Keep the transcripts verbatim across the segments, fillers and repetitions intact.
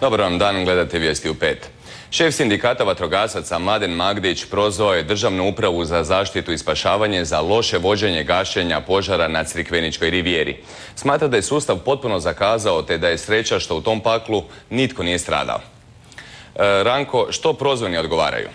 Dobar vam dan, gledate Vijesti u pet. Šef sindikata vatrogasaca Mladen Magdić prozvao je Državnu upravu za zaštitu i spašavanje za loše vođenje gašenja požara na Crikveničkoj rivijeri. Smatra da je sustav potpuno zakazao te da je sreća što u tom paklu nitko nije stradao. E, Ranko, što prozvani odgovaraju?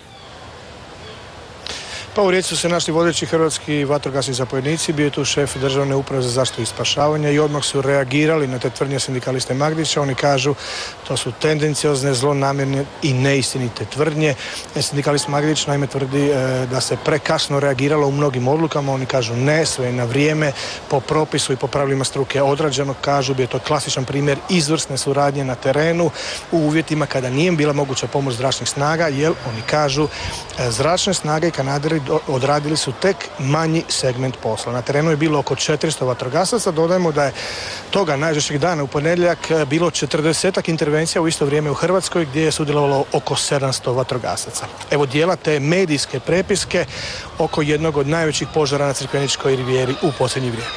Pa u riječi su se našli vodeći hrvatski vatrogasni zapovjednici, bio je tu šef Državne uprave za zaštitu i spašavanje i odmah su reagirali na te tvrdnje sindikaliste Magdića. Oni kažu to su tendenciozne, zlonamjerne i neistinite tvrdnje. Sindikalist Magdić naime tvrdi e, da se prekasno reagiralo u mnogim odlukama. Oni kažu ne, sve je na vrijeme, po propisu i po pravilima struke odrađeno. Kažu bi je to klasičan primjer izvrsne suradnje na terenu u uvjetima kada nije bila moguća pomoć zračnih snaga, jer oni kažu e, zračne snage i kanaderi odradili su tek manji segment posla. Na terenu je bilo oko četiristo vatrogasaca. Dodajemo da je toga najžešćeg dana u ponedjeljak bilo četrdesetak intervencija u isto vrijeme u Hrvatskoj gdje je sudjelovalo oko sedamsto vatrogasaca. Evo dijela te medijske prepiske oko jednog od najvećih požara na Crikveničkoj rivijeri u posljednje vrijeme.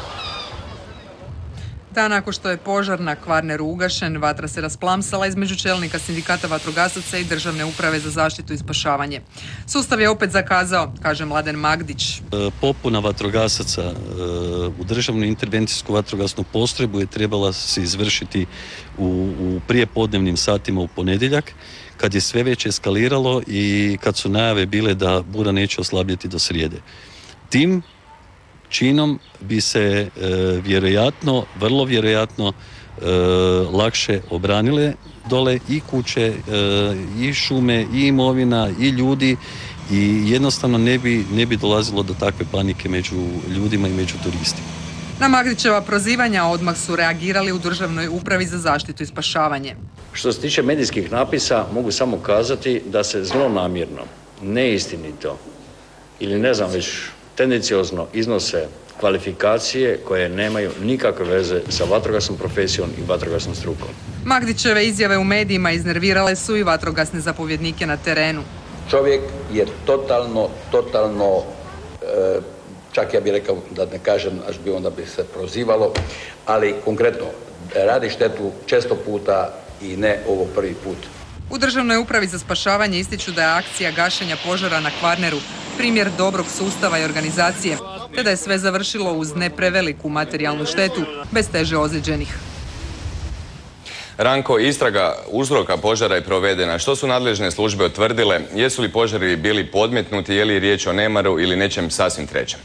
Dan nakon što je požar na Kvarneru ugašen, vatra se rasplamsala između čelnika sindikata vatrogasaca i Državne uprave za zaštitu i spašavanje. Sustav je opet zakazao, kaže Mladen Magdić. Popuna vatrogasaca u Državnu intervencijsku vatrogasnu postrojbu je trebala se izvršiti u, u prijepodnevnim satima u ponedjeljak, kad je sve već eskaliralo i kad su najave bile da bura neće oslabjeti do srijede. Tim činom bi se e, vjerojatno, vrlo vjerojatno e, lakše obranile dole i kuće, e, i šume, i imovina, i ljudi i jednostavno ne bi, ne bi dolazilo do takve panike među ljudima i među turistima. Na Magdićeva prozivanja odmah su reagirali u Državnoj upravi za zaštitu i spašavanje. Što se tiče medijskih napisa, mogu samo kazati da se zlonamjerno, neistinito ili ne znam već tendenciozno iznose kvalifikacije koje nemaju nikakve veze sa vatrogasnom profesijom i vatrogasnom strukom. Magdićeve izjave u medijima iznervirale su i vatrogasne zapovjednike na terenu. Čovjek je totalno, totalno, e, čak ja bih rekao da ne kažem, až bi onda bi se prozivalo, ali konkretno radi štetu često puta i ne ovo prvi put. U Državnoj upravi za spašavanje ističu da je akcija gašenja požara na Kvarneru primjer dobrog sustava i organizacije, te da je sve završilo uz ne preveliku materijalnu štetu, bez teže ozlijeđenih. Ranko, istraga uzroka požara je provedena. Što su nadležne službe utvrdile? Jesu li požari bili podmetnuti, je li riječ o nemaru ili nečem sasvim trećem?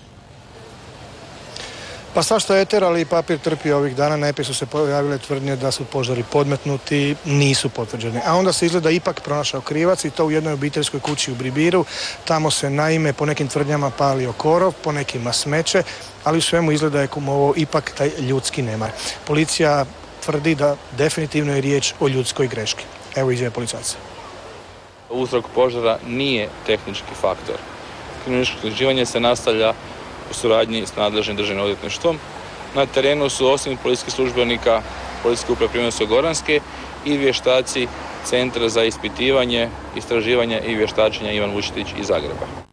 Pa svašta eter, ali i papir trpi ovih dana. Najprije su se pojavile tvrdnje da su požari podmetnuti, nisu potvrđeni. A onda se izgleda ipak pronašao krivac i to u jednoj obiteljskoj kući u Bribiru. Tamo se naime po nekim tvrdnjama palio korov, po nekima smeće, ali u svemu izgleda je kumovao ipak taj ljudski nemar. Policija tvrdi da definitivno je riječ o ljudskoj greški. Evo izjave policajca. Uzrok požara nije tehnički faktor. Kriminalističko istraživanje se nastavlja u suradnji s nadležnim državnim odvjetništvom. Na terenu su osim policijskih službenika Policijske uprave Primorsko-goranske i vještaci Centra za ispitivanje, istraživanje i vještačenja Ivan Vučetić iz Zagreba.